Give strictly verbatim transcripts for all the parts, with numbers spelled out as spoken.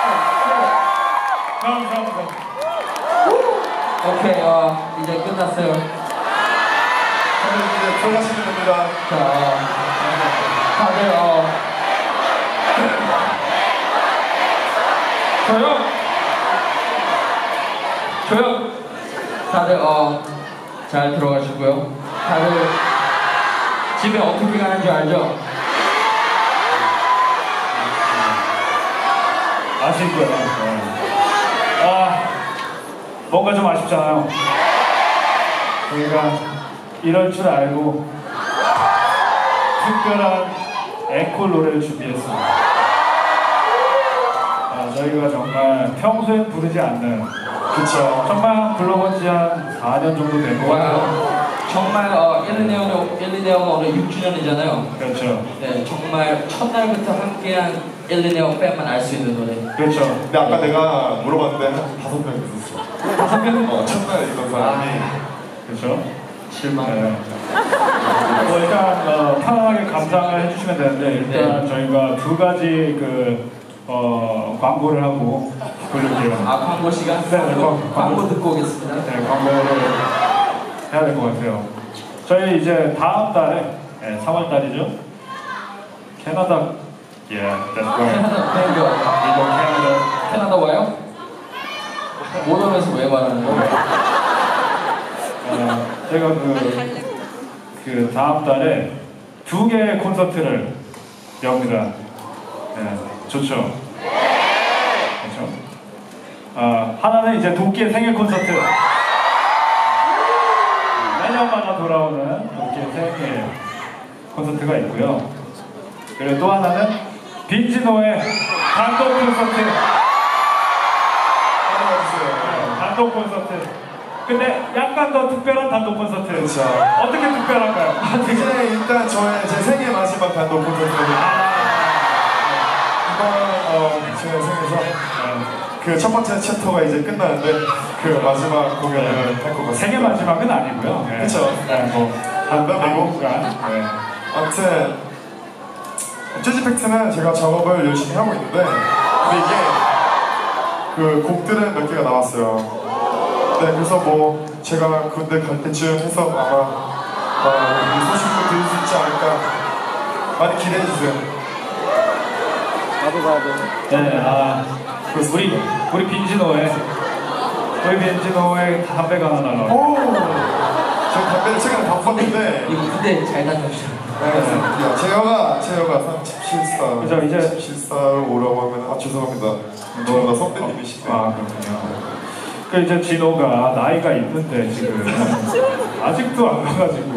다음 다음 다음. 오케이, 어, 이제 끝났어요. 저는 이제 들어가시면 됩니다. 자, 어, 다들 어, 조용, 조용. 다들 어, 잘 들어가시고요. 다들 집에 어떻게 가는 줄 알죠? 아실 거예요. 아, 뭔가 좀 아쉽잖아요. 저희가 이럴 줄 알고 특별한 앵콜 노래를 준비했습니다. 아, 저희가 정말 평소에 부르지 않는, 그쵸. 정말 불러본 지 한 사 년 정도 된 것 같아요. 정말 어, 일리네오는 일리네오가 오늘 육 주년이잖아요. 그렇죠. 네, 정말 첫날부터 함께한 일리네오 팬만 알 수 있는 노래. 그렇죠. 근데 아까 내가 물어봤는데 한 다섯 명 있었어. 다섯 명? 어, 첫날에 있던 사람이. 그렇죠. 실망. 네. 뭐 일단 어, 편안하게 감상을 해주시면 되는데 일단 네. 저희가 두 가지 그 어, 광고를 하고 부를게요. 아, 광고 시간? 네, 네, 광고, 광고 듣고 오겠습니다. 네, 광고를 해야 될 것 같아요. 저희 이제 다음 달에 네, 삼월 달이죠. 캐나다, yeah, that's right. 캐나다 팬겨. 이거 캐나다. 캐나다 와요? 못 오면서 왜 말하는 거예요? 어, 제가 그, 그 다음 달에 두 개의 콘서트를 엽니다. 네, 좋죠. 그렇죠. 어, 하나는 이제 도끼의 생일 콘서트. 매년마다 돌아오는 도끼의 생일 콘서트가 있고요. 그리고 또 하나는 빈지노의 단독 콘서트. 네, 단독 콘서트. 근데 약간 더 특별한 단독 콘서트. 그렇죠. 어떻게 특별한가요? 이제 일단 저의 제 생애 마지막 단독 콘서트거든요. 이번 어, 제 생에서 그 첫 번째 챕터가 이제 끝나는데 그 마지막 공연을 할 것 같습니다. 생애 마지막은 아니고요. 네. 그쵸. 네, 뭐 단독이고. 네. 아무튼 재즈 팩트는 제가 작업을 열심히 하고 있는데 근데 이게 그 곡들은 몇 개가 나왔어요. 네, 그래서 뭐 제가 군대 갈 때쯤 해서 아마 어, 이 소식도 들을 수 있지 않을까 많이 기대해 주세요. 나도 가야 돼. 네, 아, 우리 우리 빈지노의 우리 빈지노의 담배가 하나 날라와요. 오, 저 담배를 최근에 바꿨는데 이거 군대 잘 다녀오셨어요. 네, 제어가 제어가 삼십칠 사 그죠, 이제 삼십칠 사로 오라고 하면 아 죄송합니다. 저보다 선배님이시네. 아 그렇군요. 그 이제 진호가 나이가 있는데 지금 아직도 안 가가지고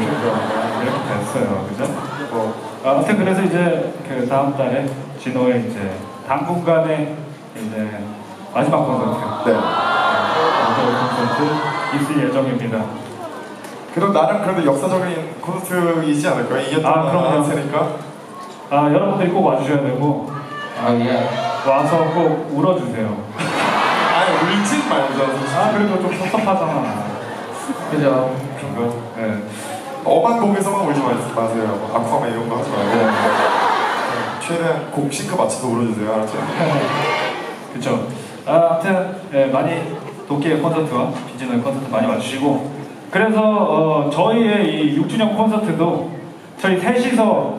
이렇게 됐어요, 그죠? 뭐 아무튼 그래서 이제 그 다음 달에 진호의 이제 당분간의 이제 마지막 콘서트, 네. 마지막 콘서트 있을 예정입니다. 그럼 나름 그래도 역사적인 콘서트이지 않을까요? 이게 또 아, 그럼요. 테니까. 아 여러분들이 꼭 와주셔야 되고 아, 예. 와서 꼭 울어주세요. 아니 울진 말죠. 아 그래도 좀 섭섭하잖아. 그죠. 그런가? 네. 엄한 곡에서만 울지 마- 마세요. 아쿠아맨 이런 거 하지 말고. 네. 최대한 곡 싱크 맞춰서 울어주세요. 알았죠? 그렇죠. 아, 아무튼 예, 많이 도끼의 콘서트와 빈지노의 콘서트 많이 와주시고 그래서 어, 저희의 이 육 주년 콘서트도 저희 셋이서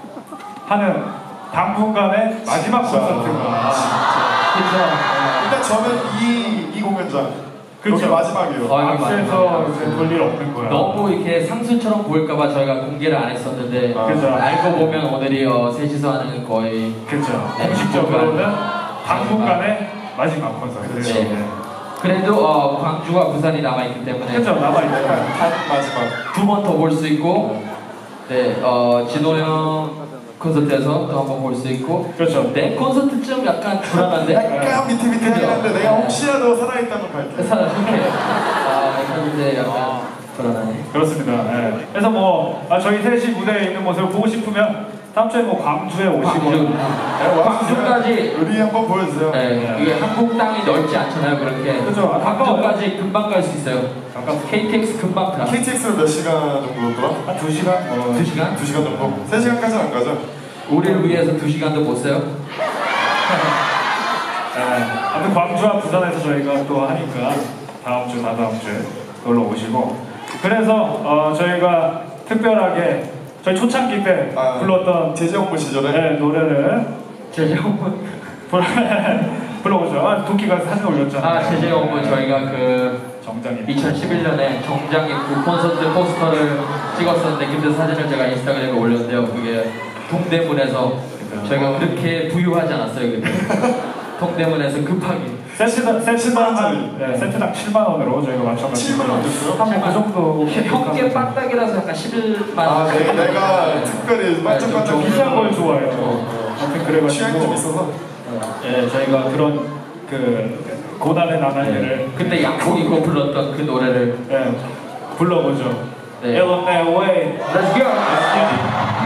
하는 당분간의 마지막 콘서트가 그죠. 일단 저는 이, 이 공연장 그렇죠. 여기 마지막이에요. 아, 박스에서 이제 볼 일 없는 거야. 너무 이렇게 상수처럼 보일까봐 저희가 공개를 안 했었는데 아, 그죠. 알고 보면 오늘이 어, 셋이서 하는 거의 그렇죠. 네, 공식적으로는 당분간의 마지막 콘서트. 그렇죠. 네. 그래도 어, 광주와 부산이 남아있기 때문에 그렇죠. 남아있는 한 마지막. 두 번 더 볼 수 있고 네, 어, 진호 형 콘서트에서 또 한 번 볼 수 있고 그렇죠. 내 콘서트쯤 약간 불안한데 약간 밑에 밑에 그죠? 하는데 내가 혹시라도 살아있다면 갈게. 사람 이렇게 아 약간 이제 약간 불안하네. 그렇습니다. 예. 그래서 뭐 아, 저희 셋이 무대에 있는 모습을 보고 싶으면 다음 주에 뭐 광주에 오시고 광주. 광주까지 우리 한번 보여주세요. 네, 이게 한국 땅이 넓지 않잖아요. 그렇게 그죠. 아, 광주까지 금방 갈 수 있어요. 잠깐 케이티엑스 금방 가. 케이티엑스로 몇 시간 정도 돌아? 한 두 시간? 어, 두 시간? 두 시간 정도? 세 시간까지는 안 가죠? 우리를 위해서 두 시간도 못 써요? 그 광주와 부산에서 저희가 또 하니까 다음 주, 다다음 주에 놀러 오시고 그래서 어, 저희가 특별하게 저희 초창기 때 아, 불렀던 제재홍보 시절에 네, 노래를 제재홍보 불러보죠. 아, 도끼가 사진 올렸잖아요. 아 제재홍보 저희가 그 정장이 이천십일 년에 정장 입고 콘서트 포스터를 찍었었는데 그때 사진을 제가 인스타그램에 올렸는데요. 그게 동대문에서 저희가 그렇게 부유하지 않았어요. 그때 동대문에서 급하게 세트당 세트당 칠만 한, 네, 세트당 칠만 원으로 저희가 맞춰가지고 칠만 원 줬어요? 한그 정도 형께 빡빡이라서 약간 십일만 아, 네, 내가 특별히 반짝반짝 좀 비싼 걸 좋아해요. 어. 아무튼 취향이 좀 그래가지고 있어서 예, 저희가 그런 그 고난의 나날들을 그때 양복 입고 불렀던 그 노래를 예, 불러보죠. 네. L M A Way. Let's go!